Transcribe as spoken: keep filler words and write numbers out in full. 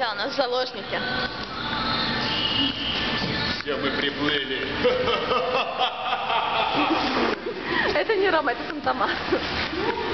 Да, у нас заложники. Все мы приплыли. Это не Рома, это Фантомас.